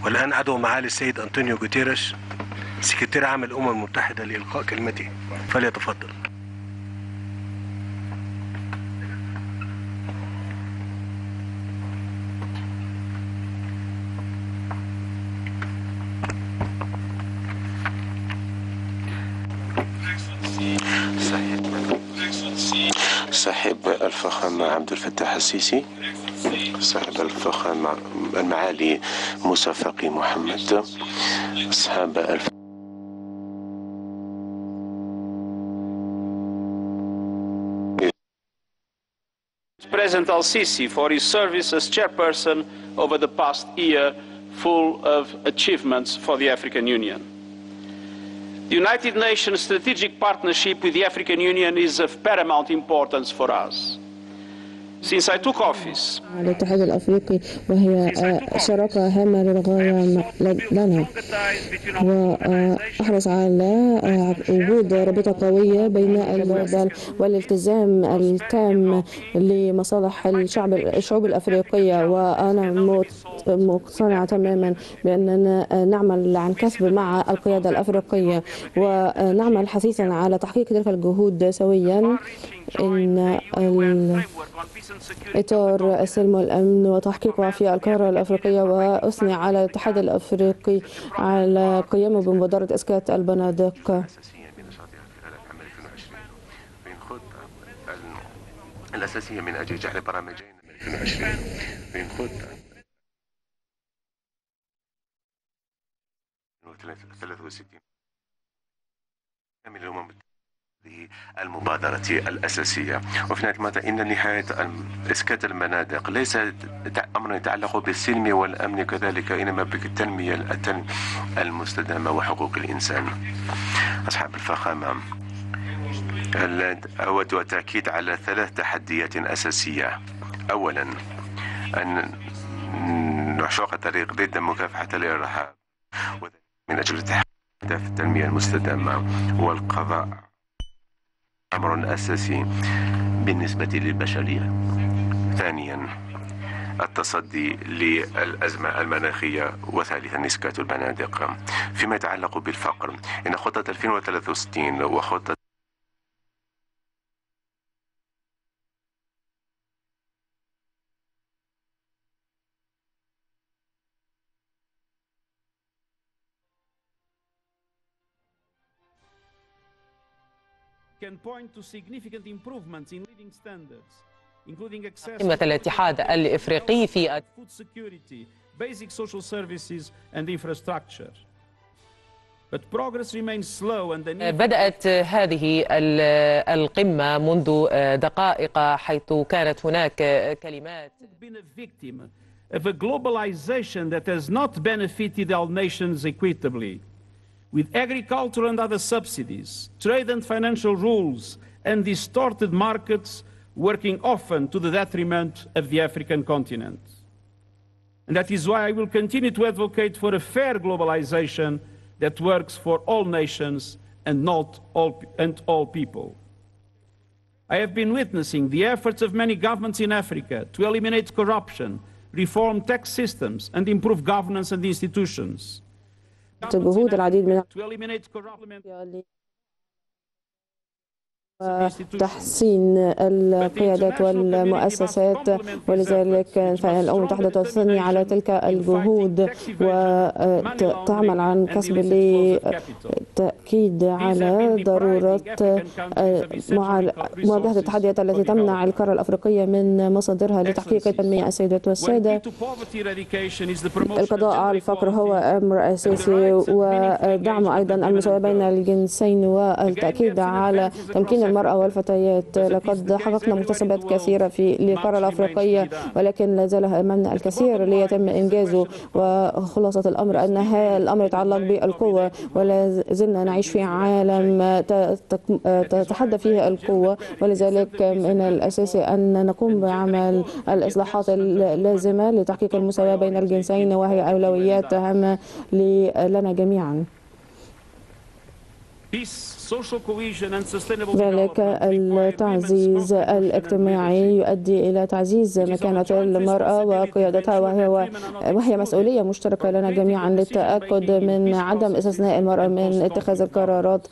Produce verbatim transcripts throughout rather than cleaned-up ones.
والآن أدعو معالي السيد أنطونيو غوتيريش سكرتير عام الأمم المتحدة لإلقاء كلمته، فليتفضل. صاحب الفخامة عبد الفتاح السيسي، صاحب الفخامة المعالي موسى فقي محمد، أصحاب الف... President Al-Sisi for his service as chairperson over the past year, full of achievements for the African Union. The United Nations strategic partnership with the African Union is of paramount importance for us. Since I took office, الاتحاد الأفريقي وهي شراكة هامة للغاية لنا، وأحرص على وجود رابطة قوية بين الدول والالتزام التام لمصالح الشعب الشعوب الأفريقية. وأنا مقتنعة تماما بأننا نعمل عن كسب مع القيادة الأفريقية ونعمل حثيثا على تحقيق تلك الجهود سويا. إن إطار السلم والأمن وتحقيقها في القارة الأفريقية، وأثني على الاتحاد الأفريقي على قيامه بمبادرة إسكات البنادق الأساسية من أجل جعل برامجين ألفين وعشرين من خطة ثلاثة وستين من الأمم المبادرة الأساسية. وفي نهاية المطاف إن نهاية إسكات المناطق ليس أمر يتعلق بالسلم والأمن كذلك، إنما بالتنمية المستدامة وحقوق الإنسان. أصحاب الفخامة، أود التأكيد على ثلاث تحديات أساسية. أولا، أن نشق الطريق ضد مكافحة الإرهاب من أجل تحقيق التنمية المستدامة والقضاء أمر أساسي بالنسبة للبشرية. ثانيا، التصدي للأزمة المناخية. وثالثا، إسكات البنادق. فيما يتعلق بالفقر، إن خطة ألفين وثلاثة وستين وخطة قمة الاتحاد الإفريقي في بدأت هذه القمة منذ دقائق، حيث كانت هناك كلمات with agriculture and other subsidies, trade and financial rules, and distorted markets working often to the detriment of the African continent. And that is why I will continue to advocate for a fair globalization that works for all nations and not all, and all people. I have been witnessing the efforts of many governments in Africa to eliminate corruption, reform tax systems, and improve governance and institutions. جهود العديد من تحسين القيادات والمؤسسات، ولذلك الأمم المتحدة تثني على تلك الجهود وتعمل عن كسب للتأكيد على ضرورة مواجهة التحديات التي تمنع القارة الأفريقية من مصادرها لتحقيق التنمية. السيدات والسادة، القضاء على الفقر هو أمر أساسي، ودعم أيضا المساواة بين الجنسين والتأكيد على تمكين المرأة والفتيات. لقد حققنا مكتسبات كثيرة في القارة الأفريقية، ولكن لا زال أمامنا الكثير ليتم إنجازه. وخلاصة الأمر أن هذا الأمر يتعلق بالقوة، ولا زلنا نعيش في عالم تتحدى فيه القوة، ولذلك من الأساسي أن نقوم بعمل الإصلاحات اللازمة لتحقيق المساواة بين الجنسين، وهي أولويات هامة لنا جميعا. ذلك التعزيز الاجتماعي يؤدي إلى تعزيز مكانة المرأة وقيادتها، وهي وهي مسؤولية مشتركة لنا جميعا للتأكد من عدم استثناء المرأة من اتخاذ القرارات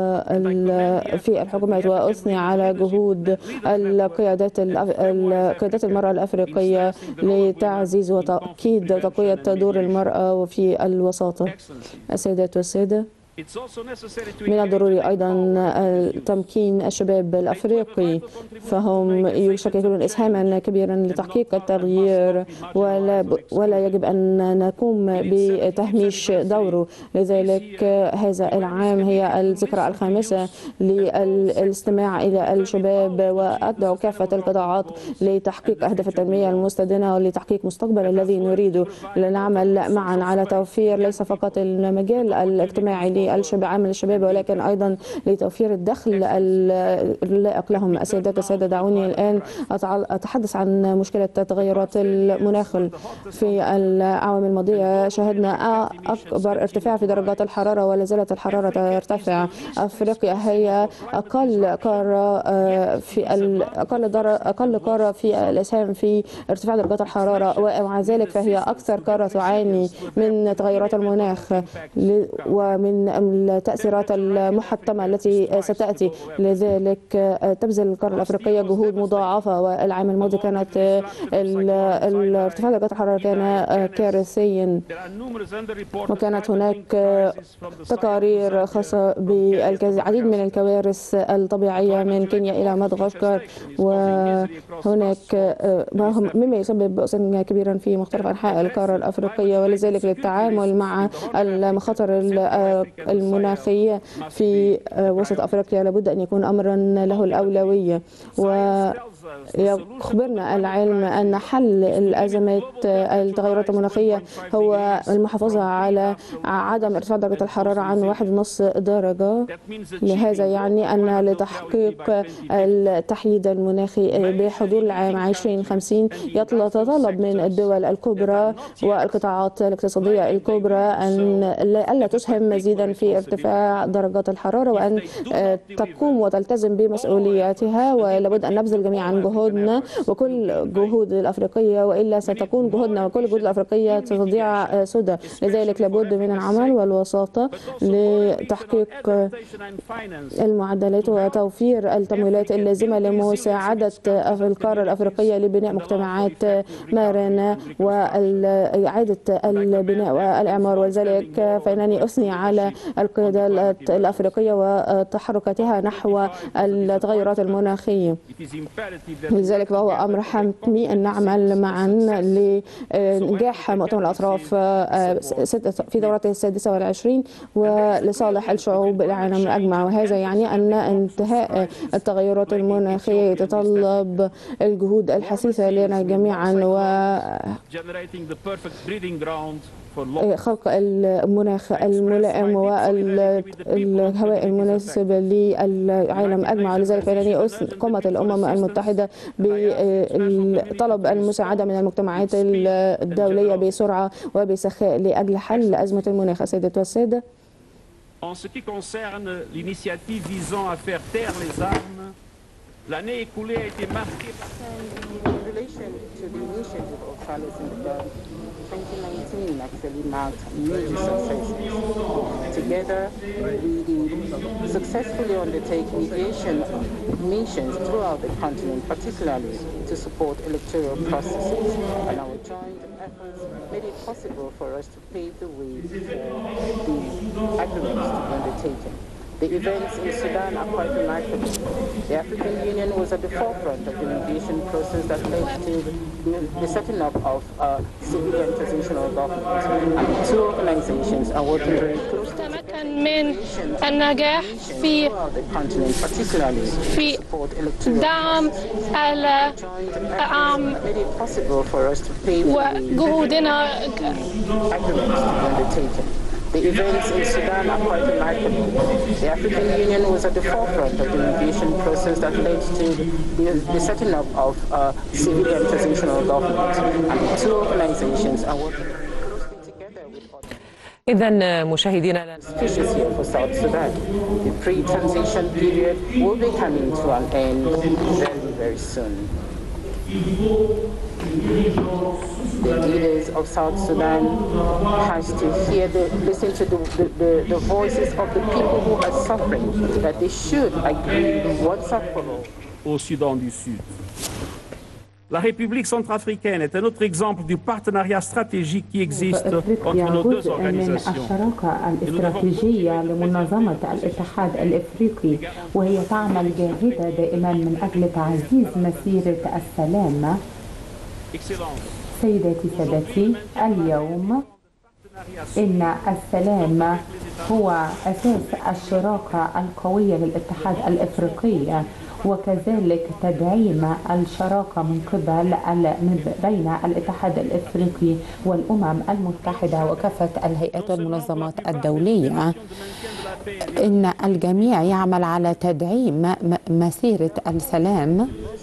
في الحكومات. وأثني على جهود القيادات قيادات المرأة الأفريقية لتعزيز وتأكيد وتقوية دور المرأة في الوساطة. السيدات والسادة، من الضروري أيضا تمكين الشباب الأفريقي، فهم يشكلون إسهاما كبيرا لتحقيق التغيير، ولا, ولا يجب أن نقوم بتهميش دوره. لذلك هذا العام هي الذكرى الخامسة للاستماع إلى الشباب، وأدعو كافة القطاعات لتحقيق أهداف التنمية المستدامة ولتحقيق مستقبل الذي نريده. لنعمل معا على توفير ليس فقط المجال الاجتماعي الشباب عمل الشباب، ولكن أيضا لتوفير الدخل اللائق لهم. السيدات والسادة، دعوني الآن أتحدث عن مشكلة تغيرات المناخ. في الأعوام الماضية شهدنا أكبر ارتفاع في درجات الحرارة، ولا زالت الحرارة ترتفع. أفريقيا هي أقل قارة في أقل أقل قارة في الإسهام في ارتفاع درجات الحرارة، ومع ذلك فهي أكثر قارة تعاني من تغيرات المناخ ومن التأثيرات المحتمة التي ستأتي. لذلك تبذل القارة الأفريقية جهود مضاعفة، والعام الماضي كانت ارتفاع درجات الحرارة كان كارثيا، وكانت هناك تقارير خاصة بالعديد من الكوارث الطبيعية من كينيا إلى مدغشقر، وهناك مما يسبب بؤسا كبيرا في مختلف أنحاء القارة الأفريقية. ولذلك للتعامل مع المخاطر المناخية في وسط أفريقيا لابد أن يكون أمرا له الأولوية. ويخبرنا العلم أن حل الأزمات التغيرات المناخية هو المحافظة على عدم ارتفاع درجة الحرارة عن واحد ونص درجة. لهذا يعني أن لتحقيق التحييد المناخي بحضور العام عشرين خمسين يتطلب من الدول الكبرى والقطاعات الاقتصادية الكبرى أن ألا تسهم مزيدا في ارتفاع درجات الحرارة، وأن تقوم وتلتزم بمسؤولياتها. ولابد أن نبذل جميعا جهودنا وكل جهود الأفريقية، وإلا ستكون جهودنا وكل جهود الأفريقية ستضيع سدى. لذلك لابد من العمل والوساطة لتحقيق المعدلات وتوفير التمويلات اللازمة لمساعدة القارة الأفريقية لبناء مجتمعات مرنة وإعادة البناء والإعمار. ولذلك فإنني أثني على القيادة الأفريقية وتحركاتها نحو التغيرات المناخية. لذلك فهو أمر حتمي أن نعمل معا لنجاح مؤتمر الأطراف في دورته السادسة والعشرين ولصالح الشعوب العالم الأجمع. وهذا يعني أن انتهاء التغيرات المناخية يتطلب الجهود الحثيثة لنا جميعا وخلق المناخ الملائم والهواء المناسب للعالم أجمع. ولذلك فإنني قامت الأمم المتحدة بطلب المساعدة من المجتمعات الدولية بسرعة وبسخاء لأجل حل أزمة المناخ. السيدات والسادة، En ce qui concerne l'initiative visant à faire taire les armes, l'année écoulée a été marquée par twenty nineteen actually marked major successes. Together, we successfully undertake mediation missions throughout the continent, particularly to support electoral processes, and our joint efforts made it possible for us to pave the way for the agreements to be undertaken. The events in Sudan are quite remarkable. The African Union was at the forefront of the mediation process that led to the setting up of a civilian transitional government. And the two organizations are working very closely تمكن من النجاح في في دعم العام وجهودنا. The events in Sudan are quite remarkable. The African Union was at the forefront of the mediation process that led to the, the setting up of a civilian transitional government. And the two organizations are working closely together with other. إذن مشاهدينا for South Sudan. The pre-transition period will be coming to an end very, very soon. The leaders of South Sudan has to hear the, listen to the, the, the voices of the people who are suffering, that they should agree once and for all. Au Soudan du Sud. La République centrafricaine est un autre exemple du partenariat stratégique qui existe entre nos deux organisations. الشراكة الاستراتيجية لمنظمة الاتحاد الإفريقي، وهي تعمل جاهدة دائما من أجل تعزيز مسيرة السلام. سيداتي سادتي، اليوم إن السلام هو أساس الشراكة القوية للاتحاد الإفريقي، وكذلك تدعيم الشراكة من قبل بين الاتحاد الإفريقي والأمم المتحدة وكافة الهيئات والمنظمات الدولية. إن الجميع يعمل على تدعيم مسيرة السلام.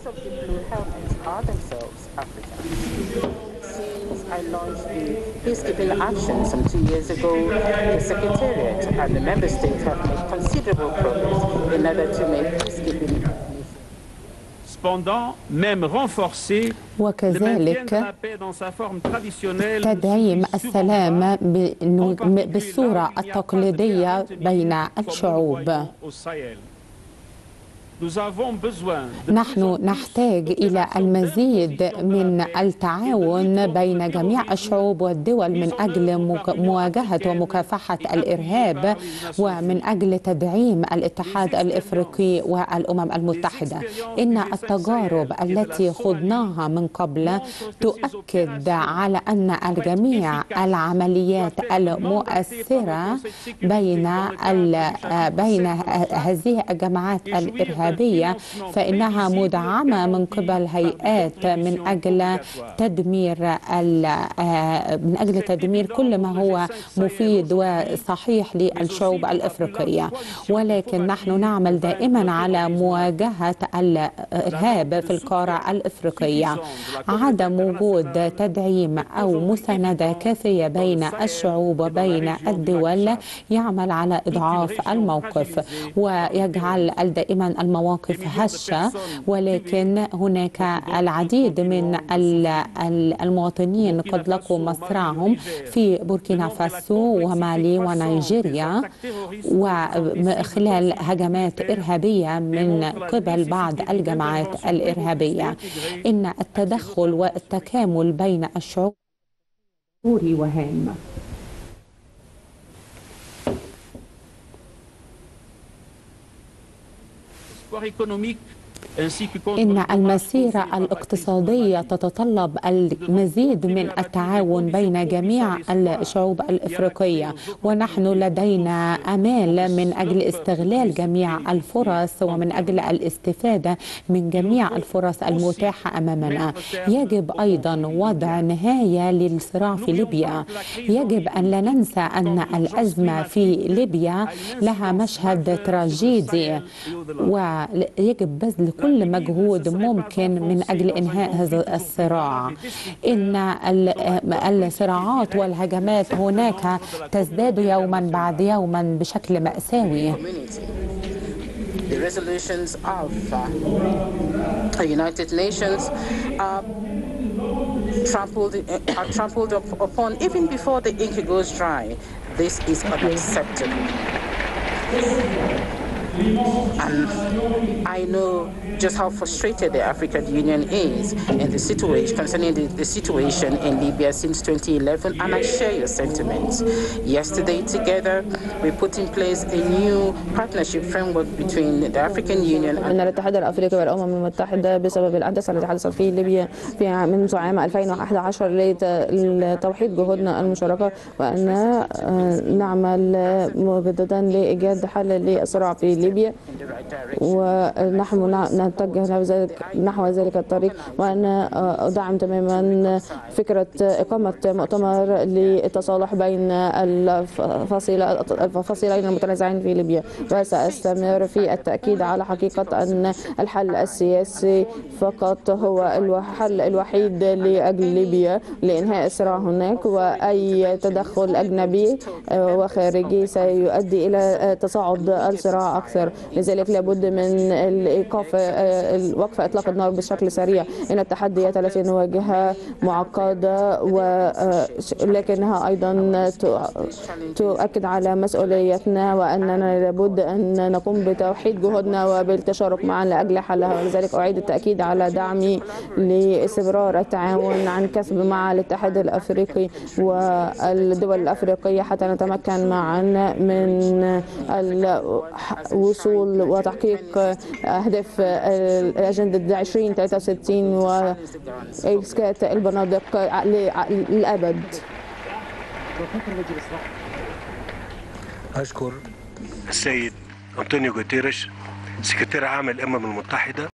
I launched the peacekeeping action some two years ago. The Secretariat and the Member States have made considerable progress in order to make peacekeeping. Cependant, même renforcé, وكذلك تدعيم السلام بالصورة التقليدية بين الشعوب. نحن نحتاج إلى المزيد من التعاون بين جميع الشعوب والدول من أجل مواجهة ومكافحة الإرهاب، ومن أجل تدعيم الاتحاد الإفريقي والأمم المتحدة. إن التجارب التي خضناها من قبل تؤكد على أن الجميع العمليات المؤثرة بين بين هذه الجماعات الإرهابية فإنها مدعمة من قبل هيئات من أجل تدمير من أجل تدمير كل ما هو مفيد وصحيح للشعوب الإفريقية. ولكن نحن نعمل دائما على مواجهة الإرهاب في القارة الإفريقية. عدم وجود تدعيم أو مساندة كافية بين الشعوب وبين الدول يعمل على إضعاف الموقف ويجعل دائما المواقف هشة. ولكن هناك العديد من المواطنين قد لقوا مصرعهم في بوركينا فاسو ومالي ونيجيريا وخلال هجمات إرهابية من قبل بعض الجماعات الإرهابية. إن التدخل والتكامل بين الشعوب ضروري وهام. إن المسيرة الاقتصادية تتطلب المزيد من التعاون بين جميع الشعوب الإفريقية، ونحن لدينا آمال من أجل استغلال جميع الفرص ومن أجل الاستفادة من جميع الفرص المتاحة أمامنا. يجب أيضا وضع نهاية للصراع في ليبيا. يجب أن لا ننسى أن الأزمة في ليبيا لها مشهد تراجيدي، ويجب بذل كل مجهود ممكن من أجل إنهاء هذا الصراع. إن الصراعات والهجمات هناك تزداد يوما بعد يوما بشكل مأساوي. The resolutions of the United Nations are trampled, are trampled upon even before the ink goes dry. This is unacceptable. And I know just how frustrated the African Union is in the situation concerning the, the situation in Libya since twenty eleven, and I share your sentiments. Yesterday, together, we put in place a new partnership framework between the African Union and إن الاتحاد الأفريقي والأمم المتحدة بسبب الحدث الذي حدث في ليبيا في منذ عام ألفين وأحد عشر لتوحيد جهودنا المشتركة، وأن نعمل مجددا لإيجاد حل للصراع في ليبيا. ليبيا، ونحن نتجه نحو ذلك الطريق. وأنا أدعم تماما فكرة إقامة مؤتمر للتصالح بين الفصيلين المتنازعين في ليبيا، وسأستمر في التأكيد على حقيقة أن الحل السياسي فقط هو الحل الوحيد لأجل ليبيا لإنهاء الصراع هناك، وأي تدخل أجنبي وخارجي سيؤدي إلى تصاعد الصراع أكثر. لذلك لابد من الإيقاف وقف إطلاق النار بشكل سريع. إن التحديات التي نواجهها معقدة، ولكنها أيضا تؤكد على مسؤوليتنا، وأننا لابد أن نقوم بتوحيد جهودنا وبالتشارك معا لأجل حلها. ولذلك أعيد التأكيد على دعمي لاستمرار التعاون عن كسب مع الاتحاد الأفريقي والدول الأفريقية حتى نتمكن معا من الوصول وتحقيق أهداف أجندة عشرين ثلاثة وستين وإسكات البنادق للأبد. أشكر السيد أنطونيو غوتيريش سكرتير عام الأمم المتحدة.